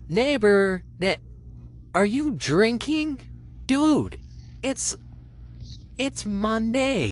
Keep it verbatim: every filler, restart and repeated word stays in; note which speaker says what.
Speaker 1: Neighbor, ne- are you drinking? Dude, it's it's Monday.